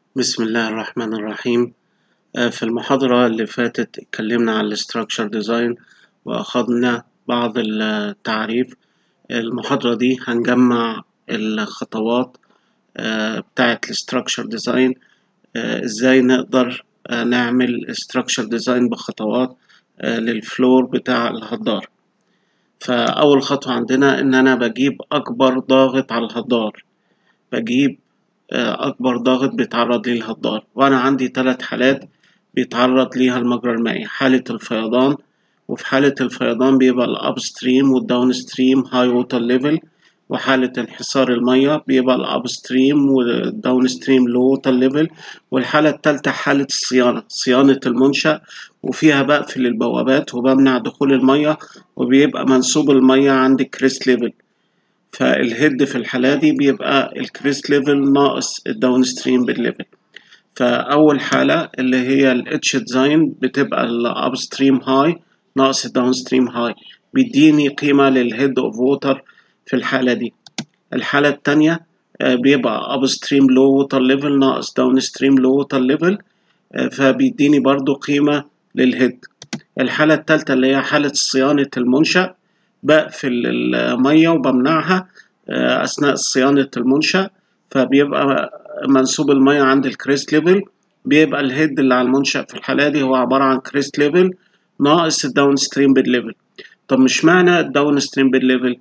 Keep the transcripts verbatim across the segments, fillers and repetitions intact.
بسم الله الرحمن الرحيم. آه، في المحاضرة اللي فاتت اتكلمنا عن ال Structure Design وأخذنا بعض التعريف. المحاضرة دي هنجمع الخطوات آه، بتاعة ال Structure Design، آه، ازاي نقدر آه، نعمل Structure Design بخطوات آه، للفلور بتاع الهدار. فأول خطوة عندنا إن أنا بجيب أكبر ضاغط على الهدار، بجيب أكبر ضغط بيتعرض ليه الهدار، وأنا عندي ثلاث حالات بيتعرض ليها المجرى المائي: حالة الفيضان، وفي حالة الفيضان بيبقى الأبستريم والداون ستريم هاي ووتر ليفل، وحالة انحسار المية بيبقى الأبستريم والداون ستريم لو ووتر ليفل، والحالة التالتة حالة الصيانة، صيانة المنشأ، وفيها بقفل البوابات وبمنع دخول المية، وبيبقى منسوب المية عند كريست ليفل. فالهيد في الحالة دي بيبقى الكريست ليفل ناقص الداون ستريم بالليفل. فأول حالة اللي هي الاتش ديزاين بتبقى الاب ستريم هاي ناقص الداون ستريم هاي، بيديني قيمة للهيد اوف ووتر في الحالة دي. الحالة التانية بيبقى اب ستريم لو ووتر ليفل ناقص داون ستريم لو ووتر ليفل، فبيديني برضو قيمة للهيد. الحالة التالتة اللي هي حالة صيانة المنشأ، بقفل المية وبمنعها أثناء صيانة المنشأ، فبيبقى منسوب المية عند الكريست ليفل، بيبقى الهيد اللي على المنشأ في الحالة دي هو عبارة عن كريست ليفل ناقص الداون ستريم بيد ليفل. طب مش معنى الداون ستريم بيد ليفل،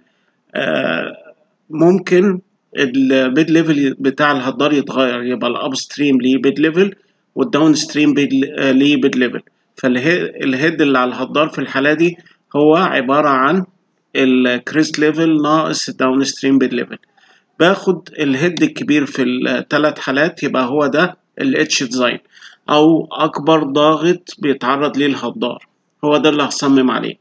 آه ممكن البيد ليفل بتاع الهدار يتغير، يبقى الاب ستريم ليه بيد ليفل والداون ستريم ليه بيد ليفل. فالهيد اللي على الهدار في الحالة دي هو عبارة عن الكريست ليفل ناقص الداون ستريم بيد ليفل. باخد الهيد الكبير في الثلاث حالات، يبقى هو ده الاتش ديزاين او اكبر ضاغط بيتعرض ليه الهدار، هو ده اللي هصمم عليه.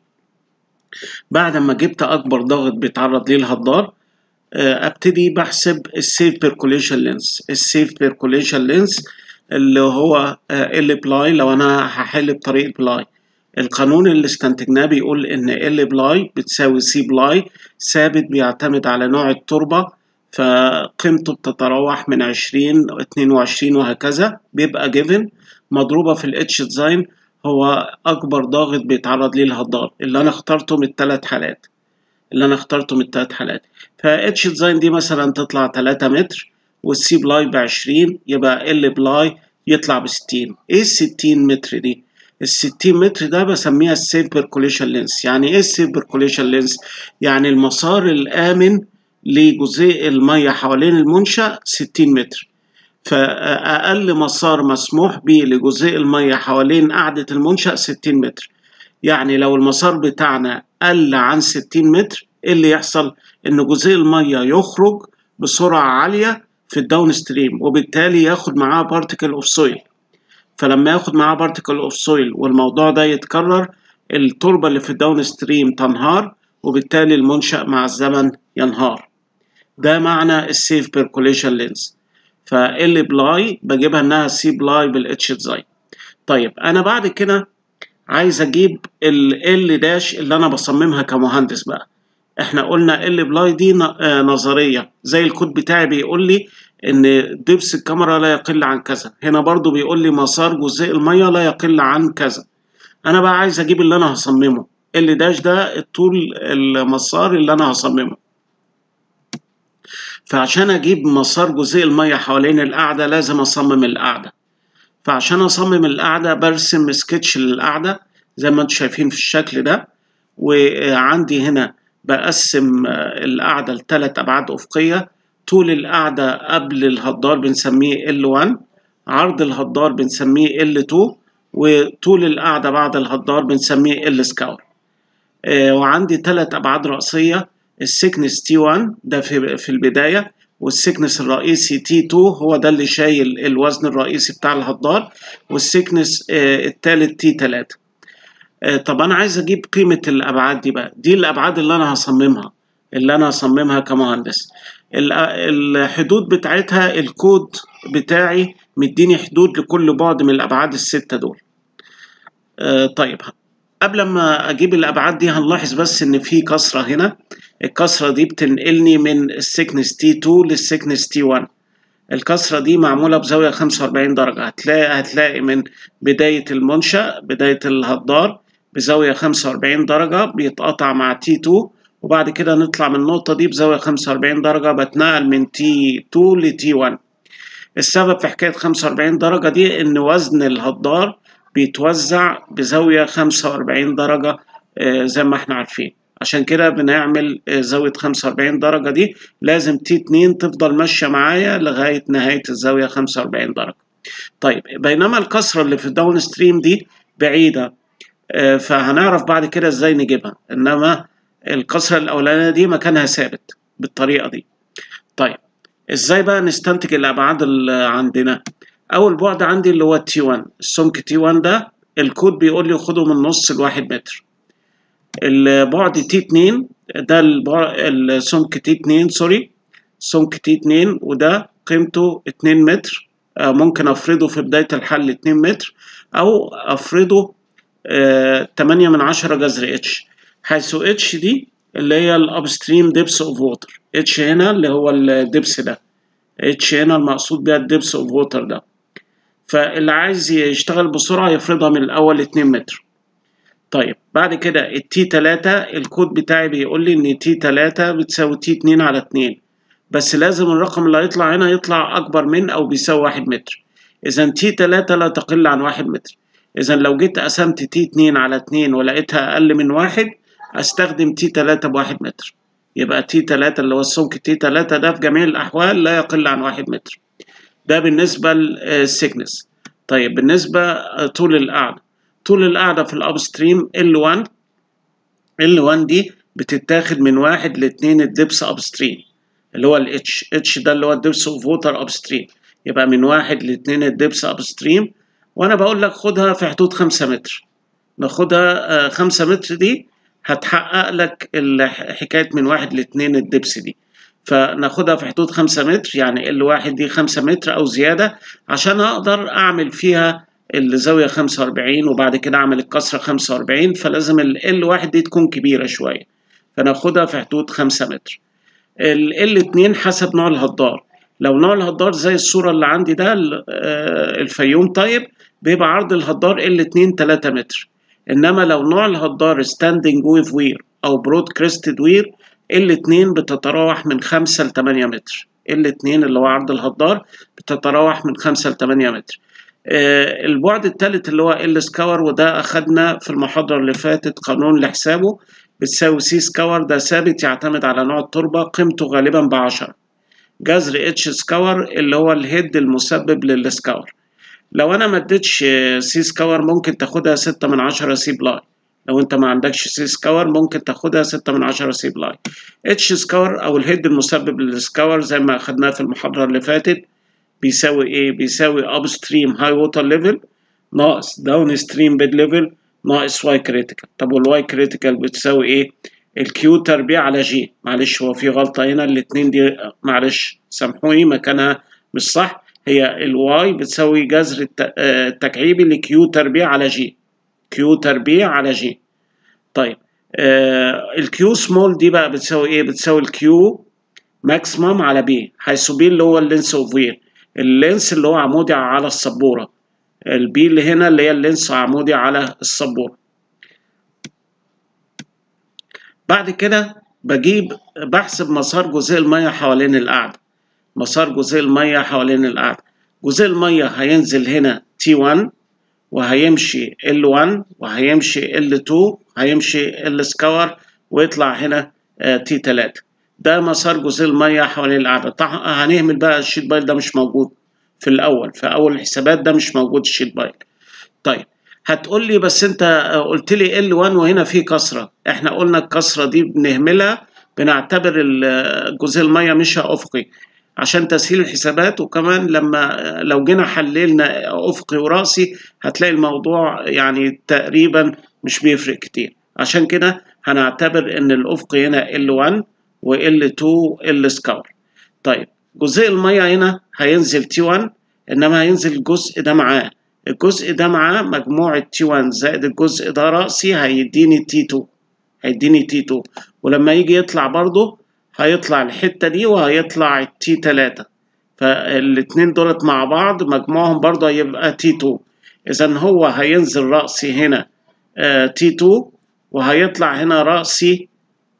بعد ما جبت اكبر ضاغط بيتعرض ليه الهدار، ابتدي بحسب السيف بيركوليشن لينس. السيف بيركوليشن لينس اللي هو ال بلاي، لو انا هحل بطريقه بلاي. القانون اللي استنتجناه بيقول ان ال بلاي بتساوي سي بلاي، ثابت بيعتمد على نوع التربه، فقيمته بتتراوح من عشرين اتنين وعشرين وهكذا، بيبقى جيفن مضروبه في الاتش ديزاين، هو اكبر ضاغط بيتعرض ليه الهدار اللي انا اخترته من الثلاث حالات اللي انا اخترته من الثلاث حالات. فاتش ديزاين دي مثلا تطلع تلاتة متر، والسي بلاي ب عشرين، يبقى ال بلاي يطلع ب ستين. ايه ال ستين متر دي؟ ال ستين متر ده بسميها السيف بيركوليشن لينس. يعني ايه السيف بيركوليشن لينس؟ يعني المسار الامن لجزيء الميه حوالين المنشأ ستين متر. فاقل مسار مسموح به لجزيء الميه حوالين قاعدة المنشأ ستين متر. يعني لو المسار بتاعنا قل عن ستين متر، ايه اللي يحصل؟ ان جزيء الميه يخرج بسرعه عاليه في الداون ستريم، وبالتالي ياخد معاه بارتيكل اوف سويل. فلما ياخد معاه بارتيكل اوف سويل والموضوع ده يتكرر، التربه اللي في الداون ستريم تنهار، وبالتالي المنشأ مع الزمن ينهار. ده معنى السيف بيركوليشن لينز. فال بلاي بجيبها انها سي بلاي بالاتش ديزاين. طيب انا بعد كده عايز اجيب ال داش اللي انا بصممها كمهندس بقى. احنا قلنا ال بلاي دي نظرية، زي الكود بتاعي بيقول لي ان دبس الكاميرا لا يقل عن كذا، هنا برضو بيقول لي مسار جزيء المية لا يقل عن كذا. انا بقى عايز اجيب اللي انا هصممه. ال داش ده الطول المسار اللي انا هصممه. فعشان اجيب مسار جزيء المية حوالين القاعدة لازم اصمم القاعدة. فعشان اصمم القاعدة برسم سكتش للقاعدة زي ما انتم شايفين في الشكل ده، وعندي هنا بقسم القاعدة لثلاث أبعاد أفقية. طول القاعدة قبل الهدار بنسميه إل واحد، عرض الهدار بنسميه إل اتنين، وطول القاعدة بعد الهدار بنسميه إل سكاور. وعندي ثلاث أبعاد رأسية: السكنس تي واحد ده في في البداية، والسكنس الرئيسي تي اتنين هو ده اللي شايل الوزن الرئيسي بتاع الهدار، والسكنس الثالث تي تلاتة. طب انا عايز اجيب قيمة الابعاد دي بقى. دي الابعاد اللي انا هصممها اللي انا هصممها كمهندس. الحدود بتاعتها الكود بتاعي مديني حدود لكل بعد من الابعاد الستة دول. طيب قبل ما اجيب الابعاد دي هنلاحظ بس ان في كسرة هنا. الكسرة دي بتنقلني من السكنس تي اتنين للسكنس تي واحد. الكسرة دي معمولة بزاوية خمسة وأربعين درجة. هتلاقي هتلاقي من بداية المنشأ، بداية الهدار بزاوية خمسة وأربعين درجة، بيتقطع مع تي اتنين، وبعد كده نطلع من النقطة دي بزاوية خمسة وأربعين درجة، بتنقل من تي اتنين ل تي واحد. السبب في حكاية خمسة وأربعين درجة دي إن وزن الهدار بيتوزع بزاوية خمسة وأربعين درجة زي ما احنا عارفين. عشان كده بنعمل زاوية خمسة وأربعين درجة دي، لازم تي اتنين تفضل ماشية معايا لغاية نهاية الزاوية خمسة وأربعين درجة. طيب بينما الكسرة اللي في الداون ستريم دي بعيدة، فهنعرف بعد كده ازاي نجيبها، انما الكسرة الاولانية دي مكانها ثابت بالطريقة دي. طيب ازاي بقى نستنتج الابعاد اللي عندنا؟ اول بعد عندي اللي هو تي واحد، السمك تي واحد ده الكود بيقول لي خده من نص لواحد متر. البعد تي اتنين ده السمك تي اتنين سوري سمك تي اتنين، وده قيمته اتنين متر. ممكن افرضه في بداية الحل اتنين متر، او افرضه آه تمانية من عشرة جذر اتش، حيث اتش دي اللي هي الابستريم ديبس اوف ووتر. اتش هنا اللي هو الدبس ده، اتش هنا المقصود بيها الدبس اوف ووتر ده. فاللي عايز يشتغل بسرعة يفرضها من الاول اتنين متر. طيب بعد كده التي تلاتة، الكود بتاعي بيقول لي ان تي تلاتة بتساوي تي اتنين على اتنين، بس لازم الرقم اللي هيطلع هنا يطلع اكبر من او بيساوي واحد متر. اذا تي تلاتة لا تقل عن واحد متر. اذا لو جيت قسمت تي اتنين على اتنين ولقيتها اقل من واحد، استخدم تي تلاتة بواحد متر. يبقى تي تلاتة اللي هو السمك تي تلاتة ده في جميع الاحوال لا يقل عن واحد متر. ده بالنسبة للسيكنس. طيب بالنسبة طول القاعدة، طول القاعدة في الابستريم ال واحد، ال واحد دي بتتاخد من واحد لاتنين الدبس ابستريم، اللي هو الاتش اتش ده اللي هو الدبس اوف ووتر ابستريم. يبقى من واحد لاتنين الدبس ابستريم، وانا بقول لك خدها في حدود خمسة متر. ناخدها خمسة متر دي هتحقق لك حكاية من واحد لاتنين الدبس دي، فناخدها في حدود خمسة متر، يعني ال واحد دي خمسة متر او زيادة، عشان اقدر اعمل فيها الزاوية خمسة وأربعين وبعد كده اعمل الكسرة خمسة وأربعين، فلازم ال واحد دي تكون كبيرة شوية، فناخدها في حدود خمسة متر. ال اتنين حسب نوع الهدار. لو نوع الهدار زي الصورة اللي عندي ده الفيوم طيب، بيبقى عرض الهدار ال اتنين تلاتة متر. انما لو نوع الهدار ستاندنج ويف وير او برود كريستد وير، ال اتنين بتتراوح من خمسة ل تمانية متر. ال اتنين اللي هو عرض الهدار بتتراوح من خمسة ل تمانية متر. آه البعد الثالث اللي هو ال سكور، وده اخدنا في المحاضرة اللي فاتت قانون لحسابه، بتساوي سي سكور. ده ثابت يعتمد على نوع التربة، قيمته غالبا بعشرة جذر اتش سكور اللي هو الهيد المسبب للسكور. لو انا ما اديتش سي سكور ممكن تاخدها ستة من عشرة سي بلاي. لو انت ما عندكش سي سكور ممكن تاخدها ستة من عشرة سي بلاي. اتش سكور او الهيد المسبب للسكور زي ما اخدناه في المحاضرة اللي فاتت بيساوي ايه؟ بيساوي اب ستريم هاي ووتر ليفل ناقص داون ستريم بيد ليفل ناقص واي كريتيكال. طب والواي كريتيكال بتساوي ايه؟ الكيو تربيع على جي. معلش هو في غلطة هنا، الاتنين دي معلش سامحوني مكانها مش صح. هي الواي بتساوي جذر التكعيبي لكيو تربيع على جي، كيو تربيع على جي. طيب آه الكيو سمول دي بقى بتساوي ايه؟ بتساوي الكيو ماكسيمم على بي، حيث بي اللي هو اللينس اوف وير، اللينس اللي هو عمودي على السبورة، البي اللي هنا اللي هي اللينس عمودي على السبورة. بعد كده بجيب بحسب مسار جزيء المية حوالين القاعدة. مسار جزيء المية حوالين القاعدة، جزيء المية هينزل هنا تي واحد، وهيمشي ال واحد، وهيمشي ال اتنين، هيمشي ال سكور، ويطلع هنا تي تلاتة. ده مسار جزيء المية حوالين القاعدة. طبعا هنهمل بقى الشيت بايل ده مش موجود في الأول، في أول الحسابات ده مش موجود الشيت بايل. طيب هتقول لي بس انت قلت لي ال واحد وهنا في كسرة. احنا قلنا الكسرة دي بنهملها، بنعتبر جزيء المية مش افقي عشان تسهيل الحسابات، وكمان لما لو جينا حللنا افقي وراسي هتلاقي الموضوع يعني تقريبا مش بيفرق كتير. عشان كده هنعتبر ان الافقي هنا ال واحد وال اتنين ال سكور. طيب جزيء المية هنا هينزل تي واحد، انما هينزل الجزء ده معاه، الجزء ده معاه مجموعة تي واحد زائد الجزء ده رأسي هيديني تي اتنين، هيديني تي اتنين. ولما يجي يطلع برضه هيطلع الحتة دي وهيطلع التي تلاتة، فالاتنين دولت مع بعض مجموعهم برضه هيبقى تي اتنين. إذا هو هينزل رأسي هنا تي اتنين وهيطلع هنا رأسي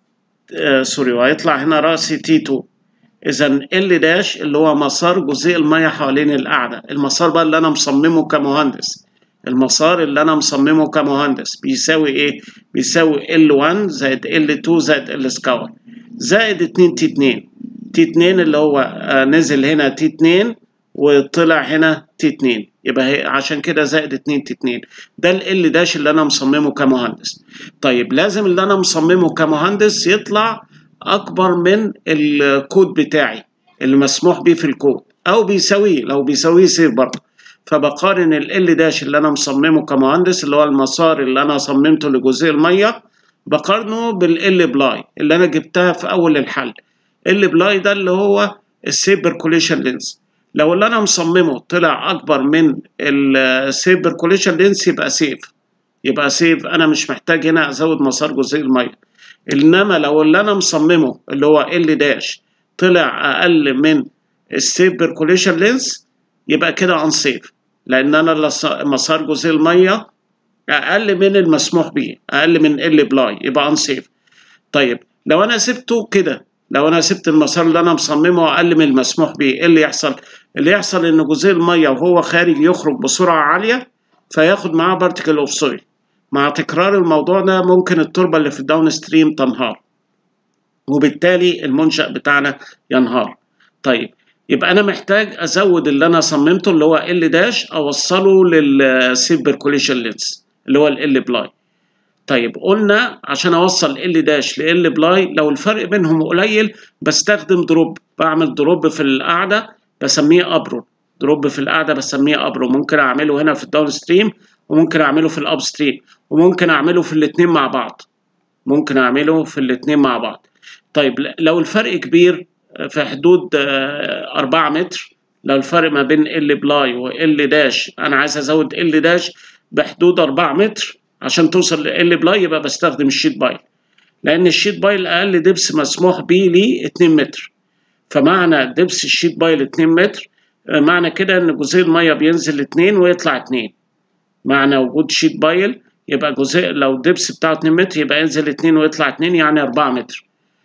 آه سوري وهيطلع هنا رأسي تي اتنين. إذا ال داش اللي هو مسار جزيء المية حوالين القاعدة، المسار بقى اللي أنا مصممه كمهندس، المسار اللي أنا مصممه كمهندس بيساوي إيه؟ بيساوي ال واحد زائد ال اتنين زائد ال سكوير زائد اتنين تي اتنين. تي اتنين اللي هو آه نزل هنا تي اتنين وطلع هنا تي اتنين، يبقى هي عشان كده زائد اتنين تي اتنين. ده ال داش اللي أنا مصممه كمهندس. طيب لازم اللي أنا مصممه كمهندس يطلع أكبر من الكود بتاعي اللي مسموح بيه في الكود، أو بيساويه، لو بيساويه سيف برضه. فبقارن ال داش اللي أنا مصممه كمهندس اللي هو المسار اللي أنا صممته لجزيء المية، بقارنه بالال بلاي اللي أنا جبتها في أول الحل. ال بلاي ده اللي هو السيف بيركوليشن لينس. لو اللي أنا مصممه طلع أكبر من السيف بيركوليشن لينس يبقى سيف، يبقى سيف أنا مش محتاج هنا أزود مسار جزيء المية. انما لو اللي انا مصممه اللي هو ال داش طلع اقل من السيف بيركوليشن لينس يبقى كده انسيف، لان انا مسار جزيء الميه اقل من المسموح به، اقل من ال بلاي، يبقى انسيف. طيب لو انا سبته كده، لو انا سبت المسار اللي انا مصممه اقل من المسموح به، ايه اللي يحصل؟ اللي يحصل ان جزيء الميه وهو خارج يخرج بسرعه عاليه فياخد معاه بارتيكل اوف سويل. مع تكرار الموضوع ده ممكن التربة اللي في الداون ستريم تنهار، وبالتالي المنشأ بتاعنا ينهار. طيب يبقى أنا محتاج أزود اللي أنا صممته اللي هو ال داش أوصله للسيف بيركوليشن لينس اللي هو ال بلاي. طيب قلنا عشان أوصل ال داش ل بلاي لو الفرق بينهم قليل بستخدم دروب، بعمل دروب في القاعدة بسميه أبرون، دروب في القاعدة بسميه أبرون. ممكن أعمله هنا في الداون ستريم وممكن أعمله في الأب ستريم وممكن أعمله في الاتنين مع بعض، ممكن أعمله في الاتنين مع بعض. طيب لو الفرق كبير في حدود أربعة متر، لو الفرق ما بين ال بلاي وال داش أنا عايز أزود ال داش بحدود أربعة متر عشان توصل ل بلاي، يبقى بستخدم الشيت بايل، لأن الشيت بايل أقل دبس مسموح بيه ليه اتنين متر. فمعنى دبس الشيت بايل اتنين متر معنى كده إن جزيء المية بينزل اتنين ويطلع اتنين. معنى وجود شيت بايل يبقى جزء لو الدبس بتاعه اتنين متر يبقى ينزل اتنين ويطلع اتنين، يعني أربعة متر.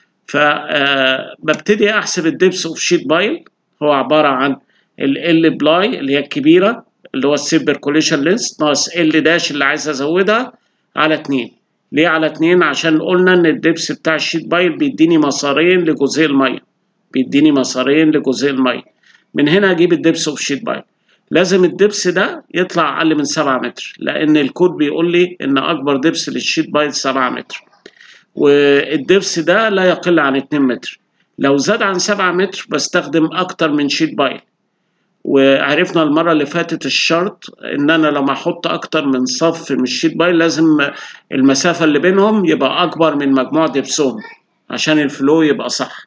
فببتدي احسب الدبس اوف شيت بايل، هو عباره عن ال بلاي اللي هي الكبيره اللي هو السيف بيركوليشن لينس ناقص ال داش اللي عايز ازودها على اتنين. ليه على اتنين؟ عشان قلنا ان الدبس بتاع الشيت بايل بيديني مسارين لجزيء الميه، بيديني مسارين لجزيء الميه. من هنا اجيب الدبس اوف شيت بايل. لازم الدبس ده يطلع اقل من سبعة متر، لان الكود بيقول لي ان اكبر دبس للشيت بايل سبعة متر، والدبس ده لا يقل عن اتنين متر. لو زاد عن سبعة متر بستخدم اكتر من شيت بايل. وعرفنا المرة اللي فاتت الشرط ان انا لما احط اكتر من صف من الشيت بايل لازم المسافة اللي بينهم يبقى اكبر من مجموع دبسهم عشان الفلو يبقى صح.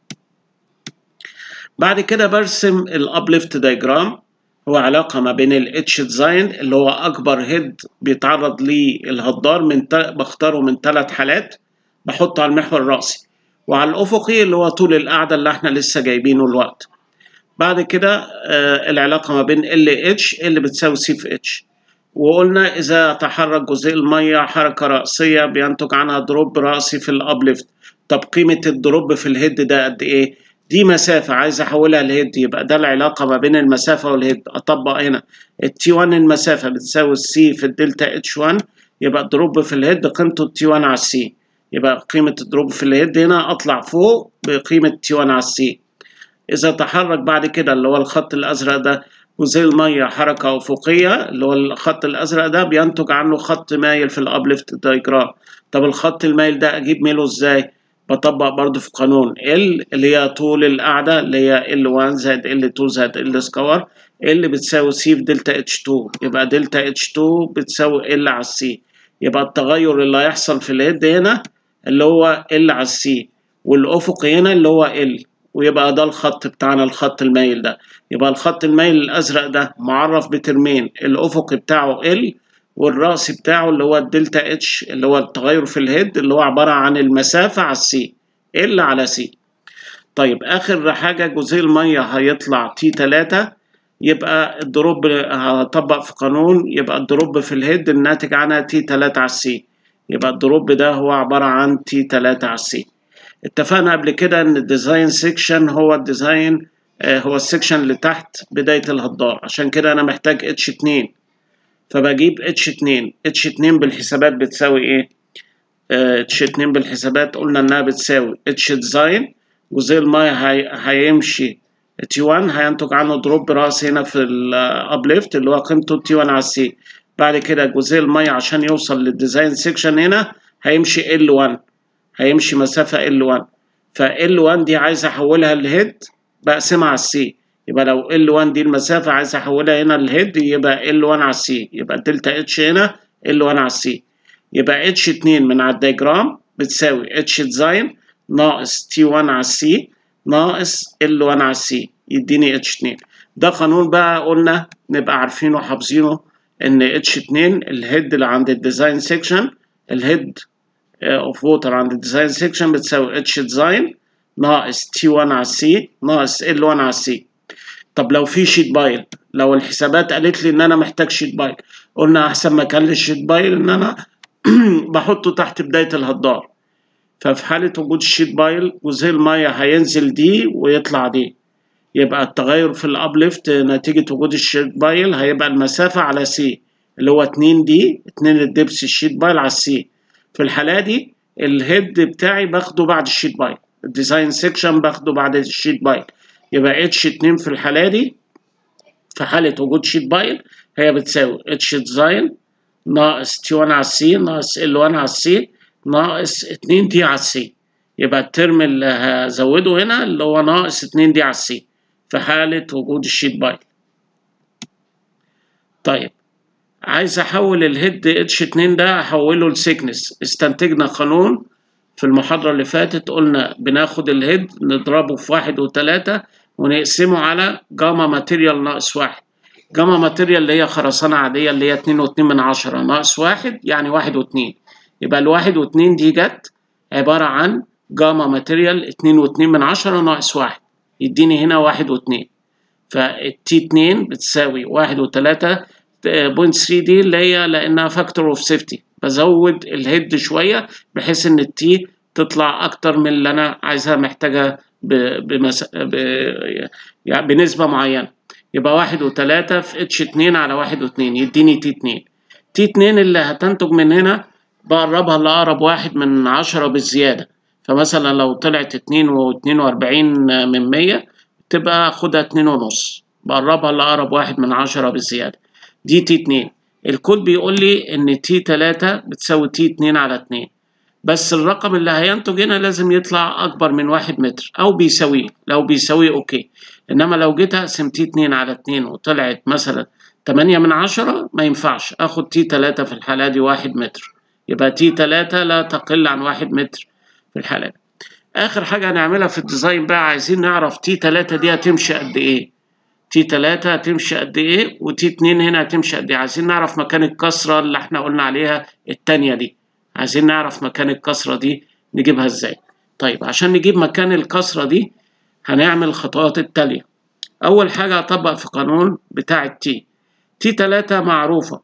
بعد كده برسم الابليفت دايجرام، هو علاقة ما بين الاتش ديزاين اللي هو اكبر هيد بيتعرض ليه الهدار، من بختاره من ثلاث حالات، بحطه على المحور الرأسي، وعلى الأفقي اللي هو طول القاعدة اللي احنا لسه جايبينه الوقت. بعد كده آه العلاقة ما بين ال اتش اللي بتساوي سي في اتش، وقلنا إذا تحرك جزيء المية حركة رأسية بينتج عنها دروب رأسي في الأبليفت. طب قيمة الدروب في الهيد ده قد إيه؟ دي مسافة عايز أحولها لهيد، يبقى ده العلاقة ما بين المسافة والهيد. أطبق هنا التي واحد المسافة بتساوي السي في الدلتا اتش واحد، يبقى الدروب في الهيد قيمته التي واحد على السي، يبقى قيمة الدروب في الهيد هنا أطلع فوق بقيمة تي واحد على السي. إذا تحرك بعد كده اللي هو الخط الأزرق ده جزيء المية حركة أفقية، اللي هو الخط الأزرق ده بينتج عنه خط مايل في الأبليفت دايجرام. طب الخط المايل ده أجيب ميله إزاي؟ بطبق برضو في قانون L اللي هي طول القاعدة اللي هي ال واحد زائد ال اتنين زائد ال سكوير، L بتساوي C في دلتا اتش اتنين، يبقى دلتا اتش اتنين بتساوي L على C. يبقى التغير اللي هيحصل في الهيد هنا اللي هو L على C، والأفقي هنا اللي هو L، ويبقى ده الخط بتاعنا الخط المايل ده. يبقى الخط المايل الأزرق ده معرف بترمين، الأفقي بتاعه L والرأسي بتاعه اللي هو الدلتا اتش اللي هو التغير في الهيد اللي هو عبارة عن المسافة على السي، ال على سي. طيب آخر حاجة جزيء المية هيطلع تي تلاتة، يبقى الدروب هطبق في قانون، يبقى الدروب في الهيد الناتج عنها تي تلاتة على السي، يبقى الدروب ده هو عبارة عن تي تلاتة على السي. اتفقنا قبل كده ان الديزاين سيكشن هو الديزاين آه هو السيكشن اللي تحت بداية الهدار، عشان كده انا محتاج اتش اتنين، فبجيب اتش اتنين. اتش اتنين بالحسابات بتساوي ايه؟ اتش اتنين بالحسابات قلنا انها بتساوي اتش ديزاين، جزيء المية هي... هيمشي تي واحد، هينتج عنه دروب راس هنا في الابليفت اللي هو قيمته تي واحد على السي. بعد كده جزيء المية عشان يوصل للديزاين سيكشن هنا هيمشي ال واحد، هيمشي مسافة ال واحد، ف ال واحد دي عايز احولها لهيد بقسمها على السي، يبقى لو ال واحد دي المسافة عايز احولها هنا لهيد يبقى ال واحد على السي، يبقى الدلتا اتش هنا ال واحد على السي. يبقى اتش اتنين من على الدياجرام بتساوي اتش ديزاين ناقص تي واحد على السي ناقص ال واحد على السي، يديني اتش اتنين. ده قانون بقى قلنا نبقى عارفينه وحافظينه، ان اتش اتنين الهيد اللي عند الديزاين سيكشن، الهيد اوف ووتر عند الديزاين سيكشن بتساوي اتش ديزاين ناقص تي واحد على السي ناقص ال واحد على السي. طب لو في شيت بايل، لو الحسابات قالت لي ان انا محتاج شيت بايل، قلنا احسن مكان للشيت بايل ان انا بحطه تحت بداية الهدار. ففي حالة وجود الشيت بايل جزيء المية هينزل دي ويطلع دي، يبقى التغير في الابليفت نتيجة وجود الشيت بايل هيبقى المسافة على سي اللي هو اتنين دي، اتنين الدبس الشيت بايل على السي. في الحالة دي الهيد بتاعي باخده بعد الشيت بايل، الديزاين سيكشن باخده بعد الشيت بايل، يبقى اتش اتنين في الحالة دي في حالة وجود شيت بايل هي بتساوي اتش ديزاين ناقص تي واحد على السي ناقص ال واحد على السي ناقص اتنين دي على السي. يبقى الترم اللي هزوده هنا اللي هو ناقص اتنين دي على السي في حالة وجود الشيت بايل. طيب عايز احول الهيد اتش اتنين ده احوله لسيكنس. استنتجنا قانون في المحاضرة اللي فاتت، قلنا بناخد الهيد نضربه في واحد وتلاتة ونقسمه على جاما ماتيريال ناقص واحد. جاما ماتيريال اللي هي خرسانة عادية اللي هي اتنين واتنين من عشرة ناقص واحد يعني واحد واتنين، يبقى الواحد واتنين دي جت عبارة عن جاما ماتيريال اتنين واتنين من عشرة ناقص واحد، يديني هنا واحد واتنين. فالتي اتنين بتساوي واحد وتلاتة بوينت ثري دي اللي هي لأنها فاكتور اوف سيفتي، بزود الهيد شوية بحيث إن التي تطلع أكتر من اللي أنا عايزها محتاجة بمس... ب... يعني بنسبة معينة. يبقى واحد وتلاتة في اتش اتنين على واحد واتنين يديني تي اتنين. تي اتنين اللي هتنتج من هنا بقربها لأقرب واحد من عشرة بالزيادة، فمثلا لو طلعت اتنين واتنين وأربعين من مية تبقى خدها اتنين ونص، بقربها لأقرب واحد من عشرة بالزيادة، دي تي اتنين. الكود بيقول لي إن تي تلاتة بتساوي تي اتنين على اتنين، بس الرقم اللي هينتج هنا لازم يطلع أكبر من واحد متر أو بيساويه، لو بيساويه أوكي. إنما لو جيت أقسم تي اتنين على اتنين وطلعت مثلا تمانية من عشرة ما ينفعش، آخد تي تلاتة في الحالة دي واحد متر، يبقى تي تلاتة لا تقل عن واحد متر في الحالة دي. آخر حاجة هنعملها في الديزاين بقى، عايزين نعرف تي تلاتة دي هتمشي قد إيه، تي تلاتة هتمشي قد إيه وتي اتنين هنا هتمشي قد إيه. عايزين نعرف مكان الكسرة اللي إحنا قلنا عليها التانية دي، عايزين نعرف مكان الكسرة دي نجيبها إزاي. طيب عشان نجيب مكان الكسرة دي هنعمل الخطوات التالية. أول حاجة هطبق في قانون بتاع التي، تي تلاتة معروفة،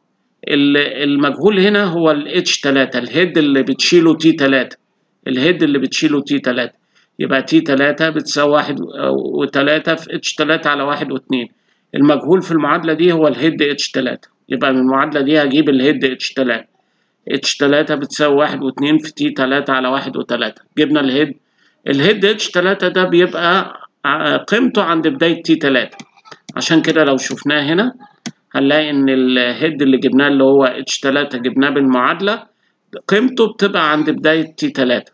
المجهول هنا هو ال اتش تلاتة، الهيد اللي بتشيله تي تلاتة، الهيد اللي بتشيله تي تلاتة، يبقى تي تلاتة بتساوي واحد وتلاتة في اتش تلاتة على واحد واتنين. المجهول في المعادلة دي هو الهيد اتش تلاتة، يبقى من المعادلة دي هجيب الهيد اتش تلاتة، اتش تلاتة بتساوي واحد واتنين في تي تلاتة على واحد وتلاتة. جبنا الهيد، الهيد اتش تلاتة ده بيبقى قيمته عند بداية تي تلاتة، عشان كده لو شفناه هنا هنلاقي ان الهيد اللي جبناه اللي هو اتش تلاتة جبناه بالمعادلة قيمته بتبقى عند بداية تي تلاتة.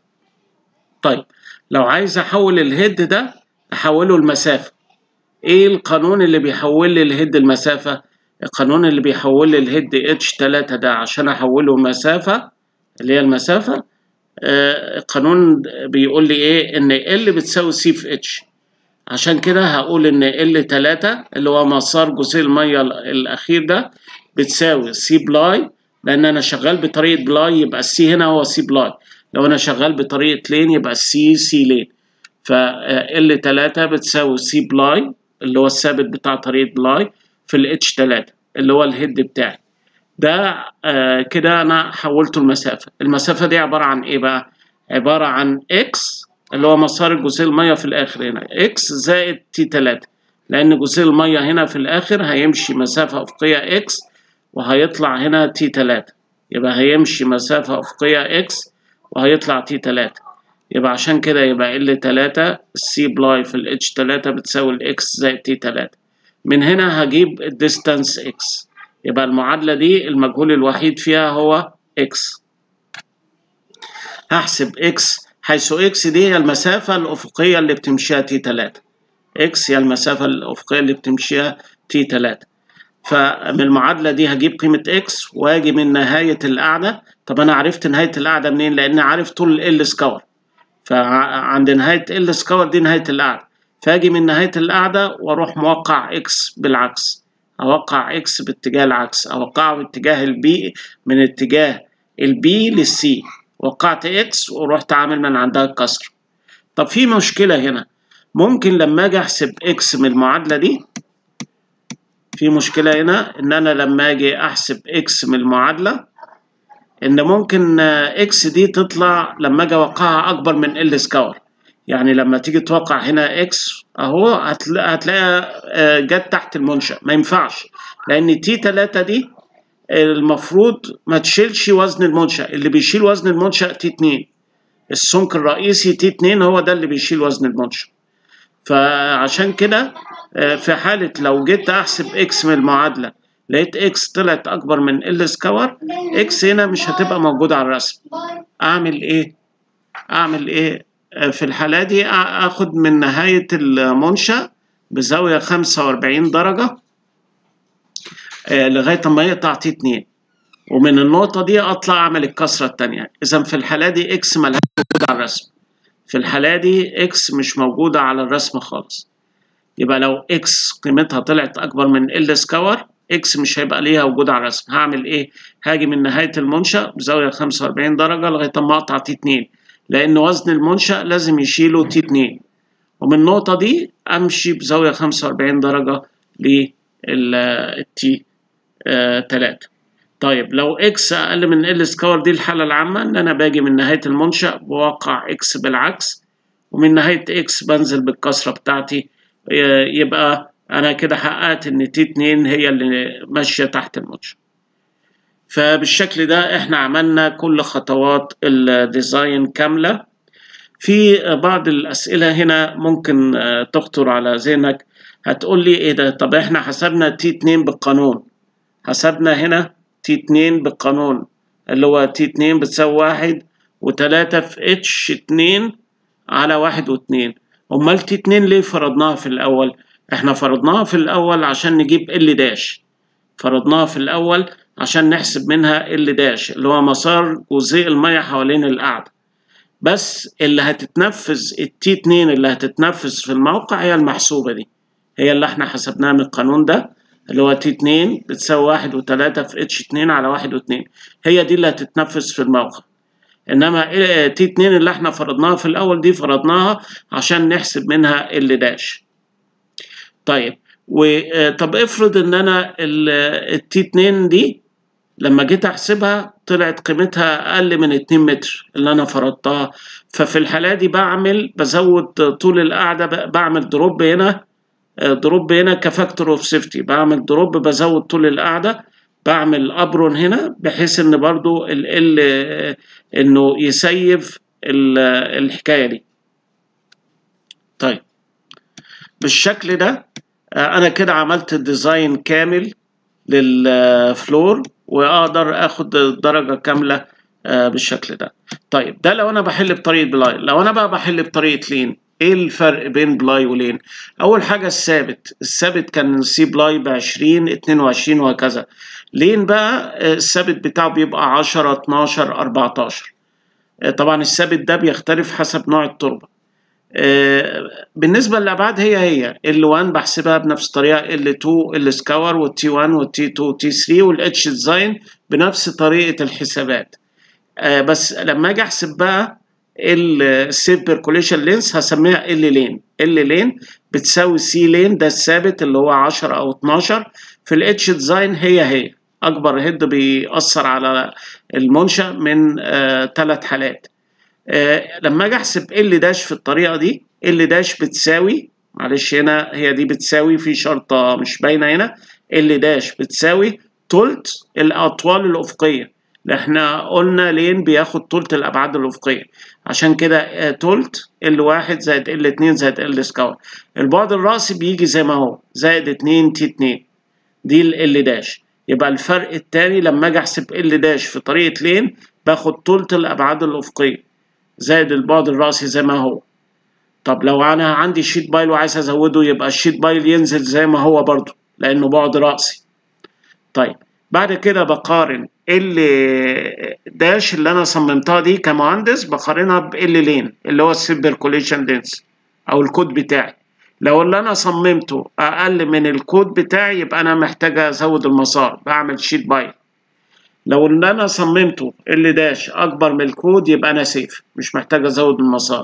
طيب لو عايز احول الهيد ده احوله المسافة، ايه القانون اللي بيحول لي الهيد المسافة؟ القانون اللي بيحول لي الهيد اتش تلاتة ده عشان احوله مسافة اللي هي المسافة، آه القانون بيقول لي ايه؟ ان ال بتساوي سي في اتش، عشان كده هقول ان ال تلاتة اللي هو مسار جزيء المية الاخير ده بتساوي سي بلاي، لان انا شغال بطريقة بلاي يبقى السي هنا هو سي بلاي، لو انا شغال بطريقة لين يبقى السي سي لين. ف ال تلاتة بتساوي سي بلاي اللي هو الثابت بتاع طريقة بلاي في ال اتش تلاتة اللي هو الهيد بتاعي ده. آه كده انا حولته المسافة. المسافة دي عبارة عن ايه بقى؟ عبارة عن اكس اللي هو مسار جزيء المية في الاخر هنا، اكس زائد تي تلاتة، لان جزيء المية هنا في الاخر هيمشي مسافة افقية اكس وهيطلع هنا تي تلاتة، يبقى هيمشي مسافة افقية اكس وهيطلع تي تلاتة. يبقى عشان كده يبقى ال تلاتة السي بلاي في ال اتش تلاتة بتساوي الاكس زائد تي تلاتة. من هنا هجيب الديستانس اكس، يبقى المعادلة دي المجهول الوحيد فيها هو اكس. هحسب اكس حيث اكس دي هي المسافة الأفقية اللي بتمشيها تي تلاتة، اكس هي المسافة الأفقية اللي بتمشيها تي تلاتة. فمن المعادلة دي هجيب قيمة اكس واجي من نهاية القاعدة. طب أنا عرفت نهاية القاعدة منين؟ لأن عارف طول ال سكور، فعند نهاية ال سكور دي نهاية القاعدة، فاجي من نهاية القاعدة واروح موقع اكس بالعكس، اوقع اكس باتجاه العكس، اوقعه باتجاه البي من اتجاه البي للسي، وقعت اكس ورحت عامل من عندها الكسر. طب في مشكلة هنا، ممكن لما اجي احسب اكس من المعادلة دي، في مشكلة هنا ان انا لما اجي احسب اكس من المعادلة ان ممكن اكس دي تطلع لما اجي اوقعها اكبر من ال سكور. يعني لما تيجي توقع هنا اكس اهو هتلاقيها جت تحت المنشأ، ما ينفعش، لان تي تلاتة دي المفروض ما تشيلش وزن المنشأ، اللي بيشيل وزن المنشأ تي اتنين، السمك الرئيسي تي اتنين هو ده اللي بيشيل وزن المنشأ. فعشان كده في حالة لو جيت احسب اكس من المعادلة لقيت اكس طلعت اكبر من ال سكور، اكس هنا مش هتبقى موجودة على الرسم. اعمل ايه؟ اعمل ايه في الحالة دي؟ اخد من نهاية المنشأ بزاوية خمسة واربعين درجة لغاية ما يقطع تي اتنين، ومن النقطة دي اطلع اعمل الكسرة التانية. اذا في الحالة دي اكس ملهاش موجودة على الرسم، في الحالة دي اكس مش موجودة على الرسم خالص. يبقى لو اكس قيمتها طلعت اكبر من ال سكور، اكس مش هيبقى ليها وجود على الرسم. هعمل ايه؟ هاجي من نهاية المنشأ بزاوية خمسة واربعين درجة لغاية ما اقطع تي اتنين، لان وزن المنشأ لازم يشيله تي اتنين، ومن النقطة دي امشي بزاوية خمسة واربعين درجة للتي تلاتة. طيب لو اكس اقل من ال سكور، دي الحالة العامة ان انا باجي من نهاية المنشأ بوقع اكس بالعكس، ومن نهاية اكس بنزل بالكسرة بتاعتي، يبقى انا كده حققت ان تي اتنين هي اللي ماشية تحت المنشأ. فبالشكل ده احنا عملنا كل خطوات الديزاين كاملة. في بعض الاسئلة هنا ممكن تخطر على ذهنك، هتقول لي ايه ده؟ طب احنا حسبنا تي اتنين بالقانون، حسبنا هنا تي اتنين بالقانون اللي هو تي اتنين بتساوي واحد وتلاتة في اتش اتنين على واحد واتنين. امال تي اتنين ليه فرضناها في الاول؟ احنا فرضناها في الاول عشان نجيب ال داش، فرضناها في الاول عشان نحسب منها ال داش اللي هو مسار جزيء المية حوالين القاعدة. بس اللي هتتنفذ التي اتنين اللي هتتنفذ في الموقع هي المحسوبة دي، هي اللي احنا حسبناها من القانون ده اللي هو تي اتنين بتساوي واحد وتلاتة في اتش اتنين على واحد واتنين، هي دي اللي هتتنفذ في الموقع. انما تي اتنين اللي احنا فرضناها في الاول دي فرضناها عشان نحسب منها ال داش. طيب وطب افرض ان انا التي اتنين دي لما جيت احسبها طلعت قيمتها اقل من اتنين متر اللي انا فرضتها، ففي الحالة دي بعمل بزود طول القاعدة، بعمل دروب هنا، دروب هنا كفاكتور اوف سيفتي، بعمل دروب بزود طول القاعدة، بعمل ابرون هنا بحيث ان برضو ال ال انه يسيف الحكاية دي. طيب بالشكل ده انا كده عملت ديزاين كامل للفلور واقدر اخد درجة كاملة بالشكل ده. طيب ده لو انا بحل بطريقة بلاي. لو انا بقى بحل بطريقة لين، ايه الفرق بين بلاي ولين؟ اول حاجة الثابت، الثابت كان سي بلاي بعشرين اتنين وعشرين وهكذا. لين بقى الثابت بتاعه بيبقى عشرة اتناشر اربعتاشر. طبعا الثابت ده بيختلف حسب نوع التربة. بالنسبة للأبعاد هي هي ال واحد بحسبها بنفس الطريقة، ال اتنين ال سكور والتي واحد والتي اتنين والتي تلاتة والاتش ديزاين بنفس طريقة الحسابات. بس لما اجي احسب بقى السيف بيركوليشن لينس هسميها ال لين. ال لين بتساوي سي لين، ده الثابت اللي هو عشرة او اتناشر. في الاتش ديزاين هي هي اكبر هيد بيأثر على المنشأ من ثلاث آه حالات. آه لما اجي احسب ال داش في الطريقه دي، ال داش بتساوي، معلش هنا هي دي بتساوي في شرطه مش باينه هنا، ال داش بتساوي تلت الاطوال الافقيه. احنا قلنا لين بياخد تلت الابعاد الافقيه، عشان كده تلت ال واحد زائد ال اتنين زائد ال سكوير. البعد الرأسي بيجي زي ما هو زائد اتنين تي اتنين، دي ال داش. يبقى الفرق التاني لما اجي احسب ال داش في طريقه لين باخد تلت الابعاد الافقيه زائد البعد الرأسي زي ما هو. طب لو انا عندي شيت بايل وعايز ازوده، يبقى الشيت بايل ينزل زي ما هو برضو لانه بعد رأسي. طيب بعد كده بقارن ال داش اللي انا صممتها دي كمهندس، بقارنها بال لين اللي هو السيف بيركوليشن لينس او الكود بتاعي. لو اللي انا صممته اقل من الكود بتاعي يبقى انا محتاج ازود المسار، بعمل شيت بايل. لو اللي انا صممته ال داش اكبر من الكود يبقى انا سيف، مش محتاج ازود المسار.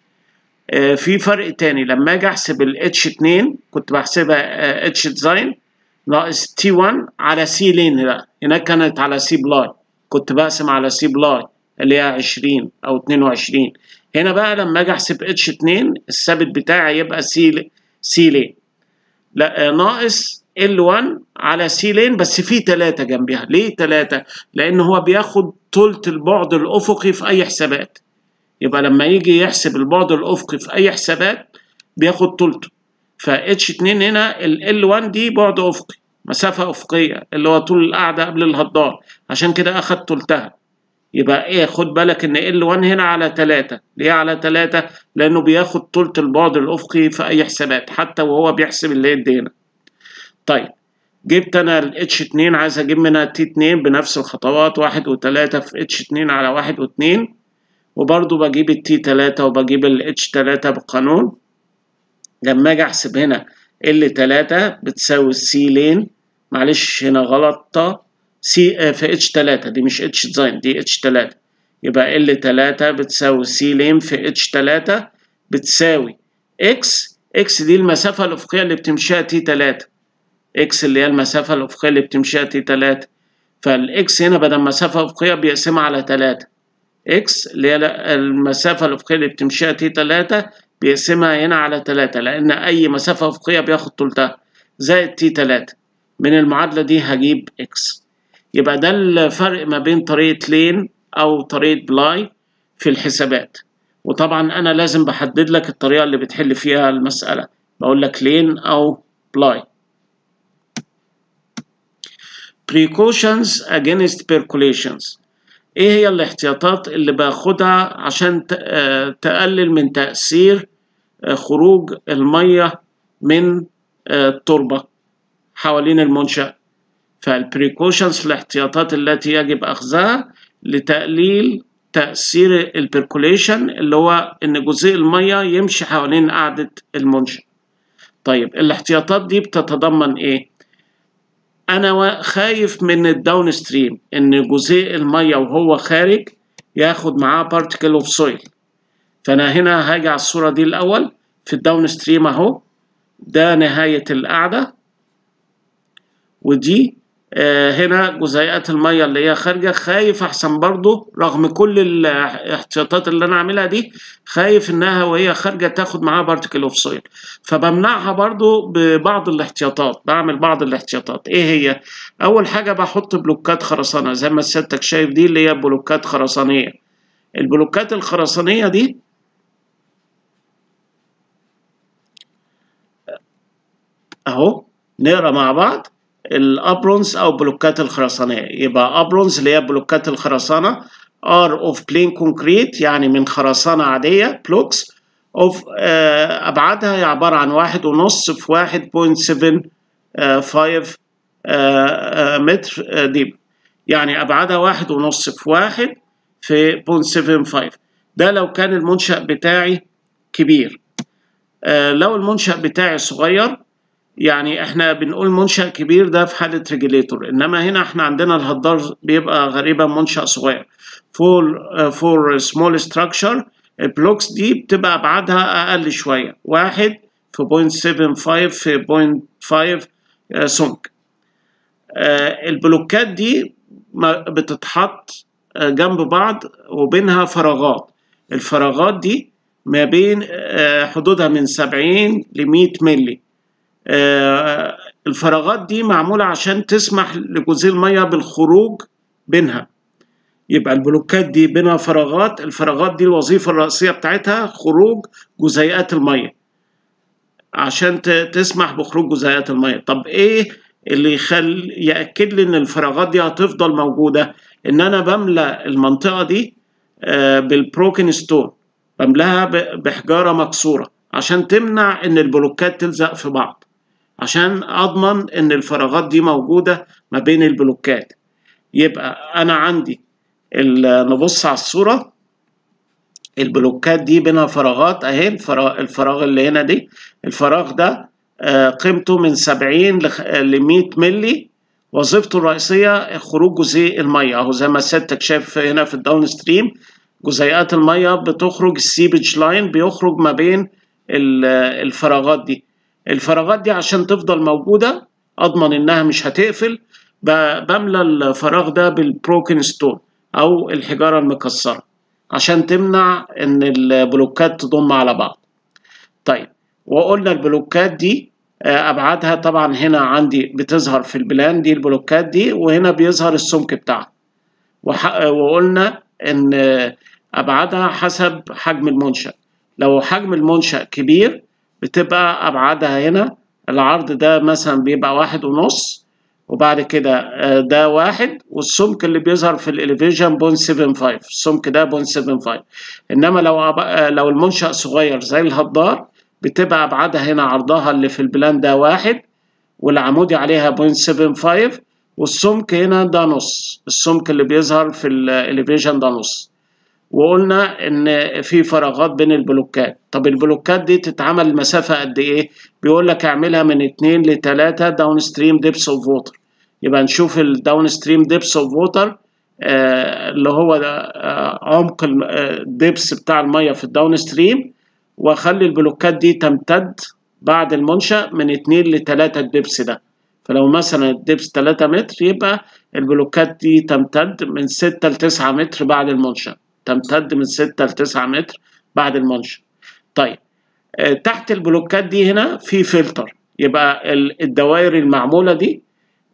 آه في فرق تاني، لما اجي احسب ال اتش اتنين كنت بحسبها اتش ديزاين ناقص تي واحد على سي لين. بقى هناك كانت على سي بلاي، كنت بقسم على سي بلاي اللي هي عشرين او اتنين وعشرين. هنا بقى لما اجي احسب اتش اتنين الثابت بتاعي يبقى سي سي لين، لا ناقص ال واحد على سي لين، بس في تلاتة جنبها. ليه تلاتة؟ لان هو بياخد تلت البعد الافقي في اي حسابات. يبقى لما يجي يحسب البعد الافقي في اي حسابات بياخد تلته. ف اتش اتنين هنا ال ال واحد دي بعد افقي، مسافة افقية اللي هو طول القاعدة قبل الهدار، عشان كده اخد تلتها. يبقى ايه، خد بالك ان ال واحد هنا على تلاتة. ليه على تلاتة؟ لانه بياخد تلت البعد الافقي في اي حسابات حتى وهو بيحسب الليد هنا. طيب جبت انا ال اتش اتنين، عايز اجيب منها تي اتنين بنفس الخطوات، واحد وتلاتة في اتش اتنين على واحد واتنين، وبرضو بجيب التي تلاتة وبجيب ال اتش تلاتة بالقانون. لما اجي احسب هنا ال تلاتة بتساوي سي لين، معلش هنا غلطة، سي في اتش تلاتة دي مش اتش ديزاين، دي اتش تلاتة. يبقى ال تلاتة بتساوي سي لين في اتش تلاتة بتساوي اكس. اكس دي المسافة الافقية اللي بتمشيها تي تلاتة، اكس اللي هي المسافة الافقية اللي بتمشيها تي تلاتة. فالاكس هنا بدل مسافة افقية بيقسمها على تلاتة، اكس اللي هي المسافة الافقية اللي بتمشيها تي تلاتة بيقسمها هنا على تلاتة، لأن أي مسافة أفقية بياخد تلتها زائد تي تلاتة. من المعادلة دي هجيب إكس. يبقى ده الفرق ما بين طريقة لين أو طريقة بلاي في الحسابات. وطبعا أنا لازم بحدد لك الطريقة اللي بتحل فيها المسألة، بقول لك لين أو بلاي. Precautions against percolations. إيه هي الاحتياطات اللي باخدها عشان تقلل من تأثير خروج المية من التربة حوالين المنشأ؟ فالبريكوشنز الاحتياطات التي يجب أخذها لتقليل تأثير البركوليشن، اللي هو إن جزيء المية يمشي حوالين قاعدة المنشأ. طيب الاحتياطات دي بتتضمن إيه؟ أنا خايف من الداون ستريم، إن جزيء المية وهو خارج ياخد معاه بارتيكل اوف سويل. فأنا هنا هاجي على الصورة دي الأول في الداون ستريم أهو، ده نهاية القاعدة، ودي آه هنا جزيئات المية اللي هي خارجة. خايف أحسن برضو رغم كل الاحتياطات اللي أنا عاملها دي، خايف إنها وهي خارجة تاخد معاها بارتيكل اوف سويل، فبمنعها برضو ببعض الاحتياطات. بعمل بعض الاحتياطات. إيه هي؟ أول حاجة بحط بلوكات خرسانة زي ما سيادتك شايف دي، اللي هي بلوكات خرسانية. البلوكات الخرسانية دي اهو نقرا مع بعض. الابرونز او بلوكات الخرسانيه، يبقى ابرونز اللي هي بلوكات الخرسانه ار اوف بلين كونكريت، يعني من خرسانه عاديه، بلوكس اوف آه ابعادها عباره عن واحد ونص في واحد بوينت سفن فايف متر ديب، يعني ابعادها واحد ونص في واحد في بوينت سفن فايف. ده لو كان المنشأ بتاعي كبير. آه لو المنشأ بتاعي صغير، يعني احنا بنقول منشأ كبير ده في حالة ريجليتور، انما هنا احنا عندنا الهدار بيبقى غالبا منشأ صغير. for uh, for small structure البلوكس دي بتبقى ابعادها اقل شويه، واحد في بوينت سفن فايف في بوينت فايف سمك. آه البلوكات دي بتتحط آه جنب بعض وبينها فراغات. الفراغات دي ما بين آه حدودها من سبعين ل مية مللي. آه الفراغات دي معمولة عشان تسمح لجزيء المية بالخروج بينها. يبقى البلوكات دي بينها فراغات، الفراغات دي الوظيفة الرئيسية بتاعتها خروج جزيئات المية، عشان تسمح بخروج جزيئات المية. طب ايه اللي يخلي يأكد لي ان الفراغات دي هتفضل موجودة؟ ان انا بملأ المنطقة دي آه بالبروكن ستون، بملاها بحجارة مكسورة عشان تمنع ان البلوكات تلزق في بعض، عشان اضمن ان الفراغات دي موجودة ما بين البلوكات. يبقى انا عندي نبص على الصورة، البلوكات دي بينها فراغات اهي. الفراغ, الفراغ اللي هنا دي، الفراغ ده قيمته من سبعين ل مية مللي، وظيفته الرئيسية خروج جزيء المية اهو زي ما سيادتك شايف هنا في الداون ستريم. جزيئات المية بتخرج، السيبج لاين بيخرج ما بين الفراغات دي. الفراغات دي عشان تفضل موجودة، اضمن انها مش هتقفل، بملى الفراغ ده بالبروكن ستون او الحجارة المكسرة عشان تمنع ان البلوكات تضم على بعض. طيب، وقلنا البلوكات دي ابعادها طبعا هنا عندي بتظهر في البلان دي البلوكات دي، وهنا بيظهر السمك بتاعها. وقلنا ان ابعادها حسب حجم المنشأ. لو حجم المنشأ كبير بتبقى ابعادها هنا، العرض ده مثلا بيبقى واحد ونص، وبعد كده ده واحد، والسمك اللي بيظهر في الاليفيشن بوينت سفن فايف، السمك ده بوينت سفن فايف. انما لو لو المنشأ صغير زي الهضار بتبقى ابعادها هنا عرضها اللي في البلان ده واحد، والعمودي عليها بوينت سفن فايف، والسمك هنا ده نص، السمك اللي بيظهر في الاليفيشن ده نص. وقلنا ان في فراغات بين البلوكات. طب البلوكات دي تتعمل مسافة قد ايه؟ بيقول لك اعملها من اتنين ل تلاتة داون ستريم ديبس اوف ووتر. يبقى نشوف الداون ستريم ديبس اوف ووتر اللي هو آه عمق الديبس بتاع المية في الداون ستريم، واخلي البلوكات دي تمتد بعد المنشأ من اتنين ل تلاتة الدبس ده. فلو مثلا الدبس تلاتة متر، يبقى البلوكات دي تمتد من ستة ل تسعة متر بعد المنشأ، تمتد من ستة ل تسعة متر بعد المنشأ. طيب، آه تحت البلوكات دي هنا في فلتر. يبقى الدوائر المعمولة دي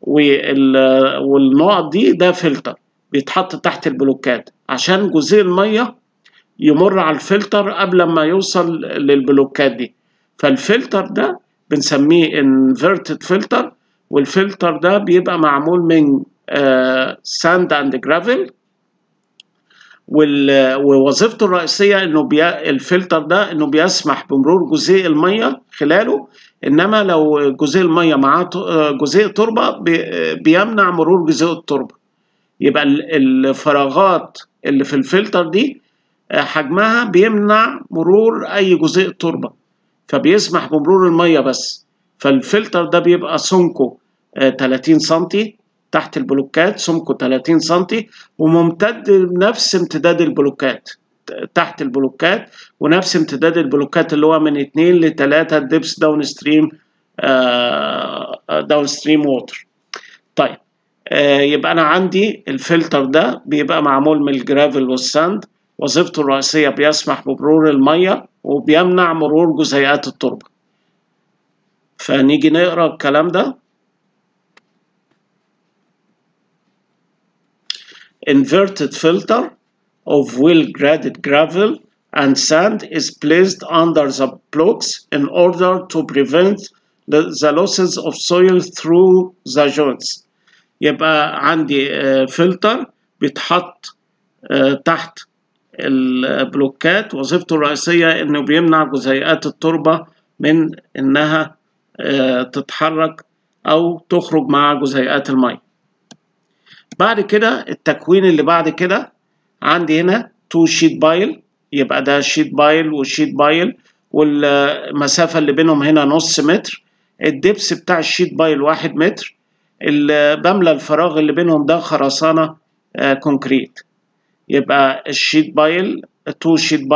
والنقط دي ده فلتر بيتحط تحت البلوكات عشان جزيء المية يمر على الفلتر قبل ما يوصل للبلوكات دي. فالفلتر ده بنسميه inverted filter، والفلتر ده بيبقى معمول من ساند اند جرافيل، ووظيفته الرئيسية انه بي... الفلتر ده انه بيسمح بمرور جزيء المية خلاله. انما لو جزيء المية معاه جزيء تربة بي... بيمنع مرور جزيء التربة. يبقى الفراغات اللي في الفلتر دي حجمها بيمنع مرور اي جزيء تربة، فبيسمح بمرور المية بس. فالفلتر ده بيبقى سمكه تلاتين سنتي تحت البلوكات، سمكه تلاتين سنتي، وممتد بنفس امتداد البلوكات تحت البلوكات، ونفس امتداد البلوكات اللي هو من اتنين ل تلاتة ديبس داون ستريم داون ستريم ووتر. طيب، يبقى انا عندي الفلتر ده بيبقى معمول من الجرافل والساند، وظيفته الرئيسية بيسمح بمرور المية وبيمنع مرور جزيئات التربة. فنيجي نقرأ الكلام ده. Inverted filter of well-graded gravel and sand is placed under the blocks in order to prevent the, the losses of soil through the joints. يبقى عندي فلتر بيتحط تحت البلوكات، وظيفته الرئيسية انه بيمنع جزيئات التربة من انها تتحرك او تخرج مع جزيئات المية. بعد كده التكوين اللي بعد كده عندي هنا تو شيت بايل، يبقى ده شيت بايل وشيت بايل، والمسافة اللي بينهم هنا نص متر. الدبس بتاع الشيت بايل واحد متر. بملى الفراغ اللي بينهم ده خرسانة كونكريت. يبقى الشيت بايل تو شيت بايل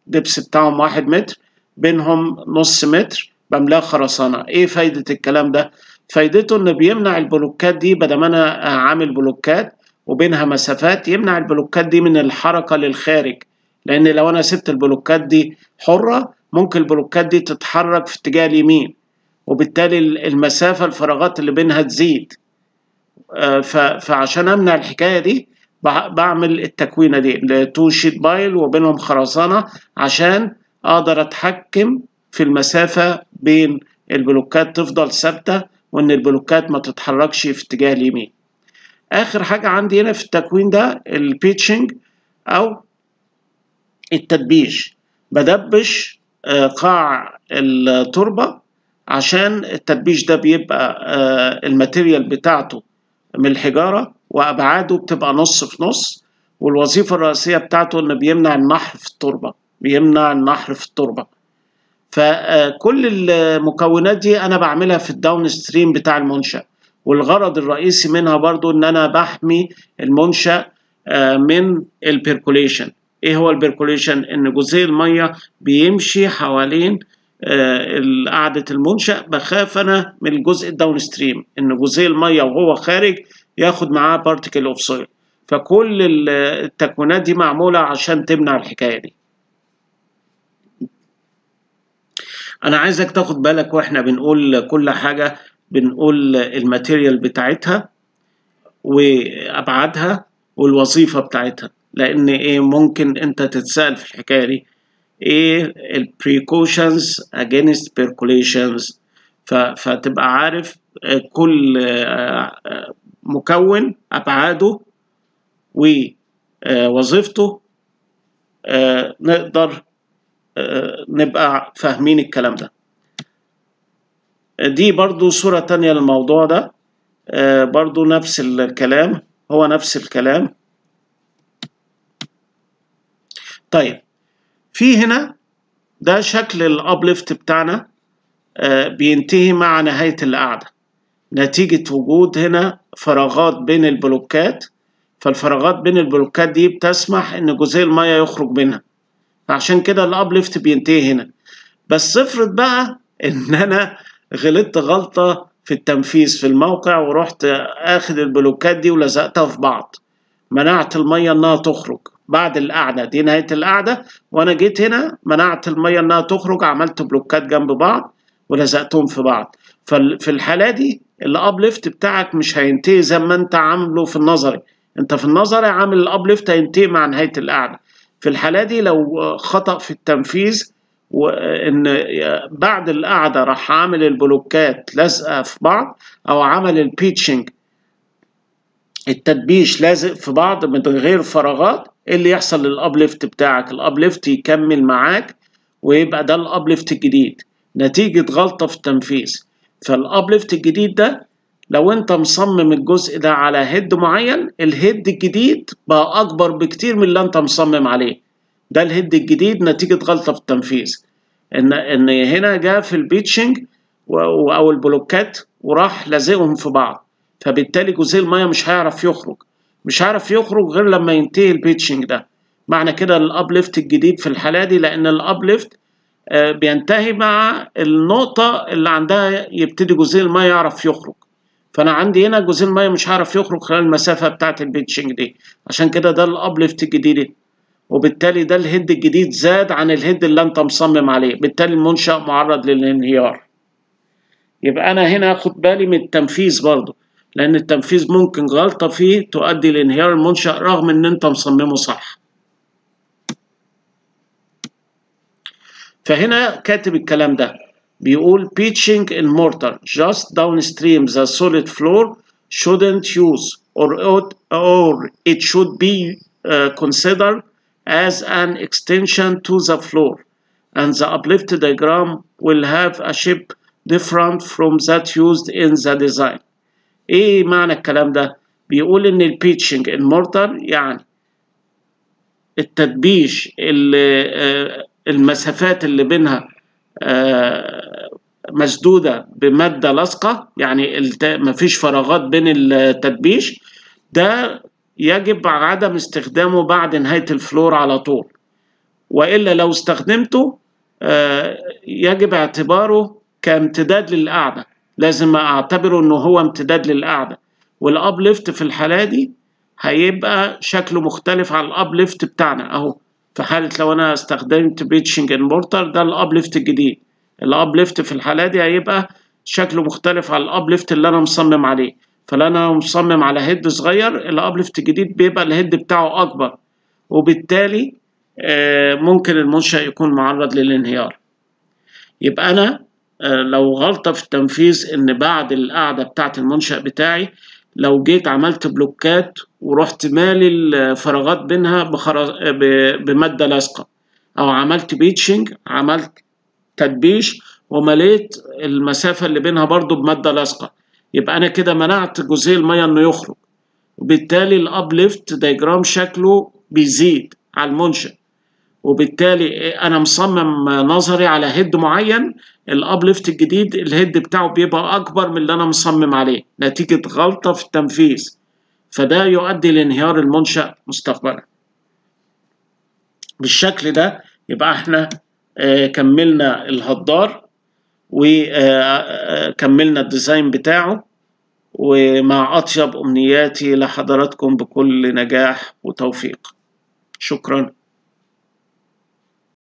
دبس بتاعهم واحد متر، بينهم نص متر بملاه خرسانة. ايه فايدة الكلام ده؟ فايدته انه بيمنع البلوكات دي، بدل ما انا عامل بلوكات وبينها مسافات، يمنع البلوكات دي من الحركة للخارج. لان لو انا سبت البلوكات دي حرة ممكن البلوكات دي تتحرك في اتجاه اليمين، وبالتالي المسافة الفراغات اللي بينها تزيد. فعشان امنع الحكاية دي بعمل التكوينة دي تو شيت بايل وبينهم خرسانة، عشان اقدر اتحكم في المسافة بين البلوكات تفضل ثابتة، وان البلوكات ما تتحركش في اتجاه اليمين. اخر حاجة عندي هنا في التكوين ده البيتشنج او التدبيش. بدبش قاع التربة، عشان التدبيش ده بيبقى الماتيريال بتاعته من الحجارة وأبعاده بتبقى نص في نص، والوظيفة الرئيسية بتاعته إنه بيمنع النحر في التربة، بيمنع النحر في التربة. فكل المكونات دي أنا بعملها في الداون ستريم بتاع المنشأ، والغرض الرئيسي منها برضو إن أنا بحمي المنشأ من البيركوليشن. إيه هو البيركوليشن؟ إن جزيء المية بيمشي حوالين قاعدة المنشأ. بخاف أنا من الجزء الداون ستريم، إن جزيء المية وهو خارج ياخد معاه بارتيكل اوف سويل. فكل التكوينات دي معمولة عشان تمنع الحكاية دي. أنا عايزك تاخد بالك وإحنا بنقول كل حاجة، بنقول الماتيريال بتاعتها وأبعادها والوظيفة بتاعتها، لأن إيه ممكن أنت تتسأل في الحكاية دي. ايه ال precautions against percolations، فتبقى عارف كل مكون ابعاده ووظيفته، نقدر نبقى فاهمين الكلام ده. دي برضو صورة تانية للموضوع ده، برضو نفس الكلام، هو نفس الكلام. طيب في هنا ده شكل الابليفت بتاعنا، آه بينتهي مع نهاية القعدة نتيجة وجود هنا فراغات بين البلوكات. فالفراغات بين البلوكات دي بتسمح ان جزيء المية يخرج منها، عشان كده الابليفت بينتهي هنا. بس افرض بقى ان انا غلطت غلطة في التنفيذ في الموقع، ورحت اخد البلوكات دي ولزقتها في بعض، منعت المية انها تخرج بعد القعدة دي، نهاية القعدة، وانا جيت هنا منعت المية انها تخرج، عملت بلوكات جنب بعض ولزقتهم في بعض. ففي الحالة دي الابليفت بتاعك مش هينتهي زي ما انت عامله في النظري. انت في النظري عامل الابليفت هينتهي مع نهاية القعدة. في الحالة دي لو خطأ في التنفيذ، وان بعد القعدة راح عامل البلوكات لازقة في بعض، او عمل البيتشنج التدبيش لازق في بعض من غير فراغات، ايه اللي يحصل للابليفت بتاعك؟ الابليفت يكمل معاك، ويبقى ده الابليفت الجديد نتيجة غلطة في التنفيذ. فالابليفت الجديد ده لو انت مصمم الجزء ده على هيد معين، الهيد الجديد بقى اكبر بكتير من اللي انت مصمم عليه. ده الهيد الجديد نتيجة غلطة في التنفيذ، ان ان هنا جاء في البيتشنج او البلوكات وراح لازقهم في بعض، فبالتالي جزيء المية مش هيعرف يخرج مش هيعرف يخرج غير لما ينتهي البيتشنج ده. معنى كده الابليفت الجديد في الحالة دي، لان الابليفت بينتهي مع النقطة اللي عندها يبتدي جزيء المية يعرف يخرج. فأنا عندي هنا جزيء المية مش هعرف يخرج خلال المسافة بتاعة البيتشنج دي، عشان كده ده الابليفت الجديد، وبالتالي ده الهيد الجديد زاد عن الهيد اللي انت مصمم عليه، بالتالي المنشأ معرض للانهيار. يبقى أنا هنا أخد بالي من التنفيذ برضه، لأن التنفيذ ممكن غلطة فيه تؤدي لانهيار المنشأ رغم إن أنت مصممه صح. فهنا كاتب الكلام ده، بيقول pitching in mortar just downstream the solid floor shouldn't use or, or it should be uh, considered as an extension to the floor, and the uplift diagram will have a shape different from that used in the design. ايه معنى الكلام ده؟ بيقول ان البيتشنج المورتر يعني التدبيش اللي المسافات اللي بينها مسدودة بمادة لاصقة، يعني مفيش فراغات بين التدبيش ده، يجب عدم استخدامه بعد نهاية الفلور على طول. وإلا لو استخدمته يجب اعتباره كامتداد للقاعدة، لازم اعتبره انه هو امتداد للقاعدة. والابليفت في الحالة دي هيبقى شكله مختلف عن الابليفت بتاعنا اهو. في حالة لو انا استخدمت بيتشنج ان مورتر، ده الابليفت الجديد. الابليفت في الحالة دي هيبقى شكله مختلف عن الابليفت اللي انا مصمم عليه. فلو انا مصمم على هيد صغير، الابليفت الجديد بيبقى الهيد بتاعه اكبر، وبالتالي ممكن المنشأ يكون معرض للانهيار. يبقى أنا لو غلطة في التنفيذ إن بعد القاعدة بتاعت المنشأ بتاعي لو جيت عملت بلوكات ورحت مالي الفراغات بينها بمادة لاصقة، أو عملت بيتشنج، عملت تدبيش ومليت المسافة اللي بينها برضو بمادة لاصقة، يبقى أنا كده منعت جزيء المية إنه يخرج، وبالتالي الأبليفت دايجرام شكله بيزيد على المنشأ. وبالتالي انا مصمم نظري على هيد معين، الابليفت الجديد الهيد بتاعه بيبقى اكبر من اللي انا مصمم عليه نتيجة غلطة في التنفيذ، فده يؤدي لانهيار المنشأ مستقبلا. بالشكل ده يبقى احنا كملنا الهدار وكملنا الديزاين بتاعه، ومع اطيب امنياتي لحضراتكم بكل نجاح وتوفيق. شكرا.